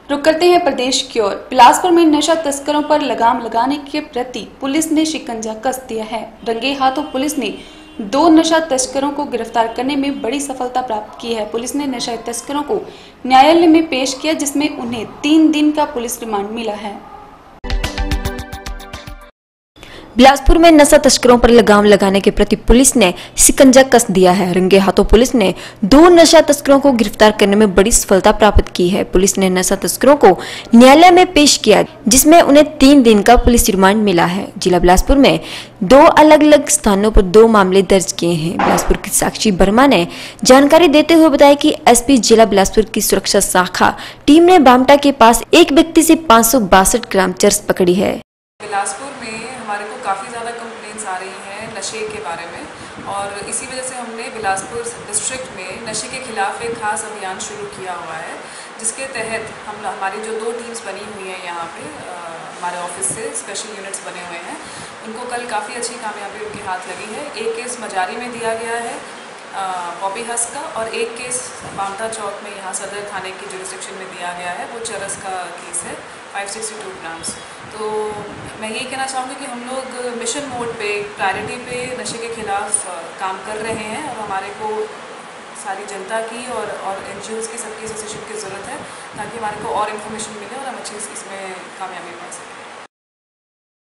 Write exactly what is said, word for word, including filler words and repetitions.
रुक करते हैं प्रदेश की ओर। बिलासपुर में नशा तस्करों पर लगाम लगाने के प्रति पुलिस ने शिकंजा कस दिया है। रंगे हाथों पुलिस ने दो नशा तस्करों को गिरफ्तार करने में बड़ी सफलता प्राप्त की है। पुलिस ने नशा तस्करों को न्यायालय में पेश किया, जिसमें उन्हें तीन दिन का पुलिस रिमांड मिला है। बिलासपुर में नशा तस्करों पर लगाम लगाने के प्रति पुलिस ने शिकंजा कस दिया है। रंगे हाथों पुलिस ने दो नशा तस्करों को गिरफ्तार करने में बड़ी सफलता प्राप्त की है। पुलिस ने नशा तस्करों को न्यायालय में पेश किया, जिसमें उन्हें तीन दिन का पुलिस रिमांड मिला है। जिला बिलासपुर में दो अलग अलग स्थानों पर दो मामले दर्ज किए हैं। बिलासपुर की साक्षी वर्मा ने जानकारी देते हुए बताया कि एसपी जिला बिलासपुर की सुरक्षा शाखा टीम ने बामटा के पास एक व्यक्ति से पाँच सौ बासठ ग्राम चरस पकड़ी है। बिलासपुर में हमारे को काफ़ी ज़्यादा कंप्लेंट्स आ रही हैं नशे के बारे में, और इसी वजह से हमने बिलासपुर डिस्ट्रिक्ट में नशे के खिलाफ एक खास अभियान शुरू किया हुआ है, जिसके तहत हम हमारी जो दो टीम्स बनी हुई हैं यहाँ पे आ, हमारे ऑफिस से स्पेशल यूनिट्स बने हुए हैं, उनको कल काफ़ी अच्छी कामयाबी उनके हाथ लगी है। एक केस मजारी में दिया गया है पॉपी हस्क का, और एक केस बामटा चौक में यहाँ सदर थाने की जुरिस्डिक्शन में दिया गया है, वो चरस का केस है पाँच सौ बासठ ग्राम्स। तो मैं यही कहना चाहूँगी कि हम लोग मिशन मोड पे प्रायोरिटी पे नशे के खिलाफ काम कर रहे हैं, और हमारे को सारी जनता की और और एनजीओज़ की सबकी एसोसिएशन की ज़रूरत है, ताकि हमारे को और इन्फॉर्मेशन मिले और हम अच्छी इसमें कामयाबी पा सकें।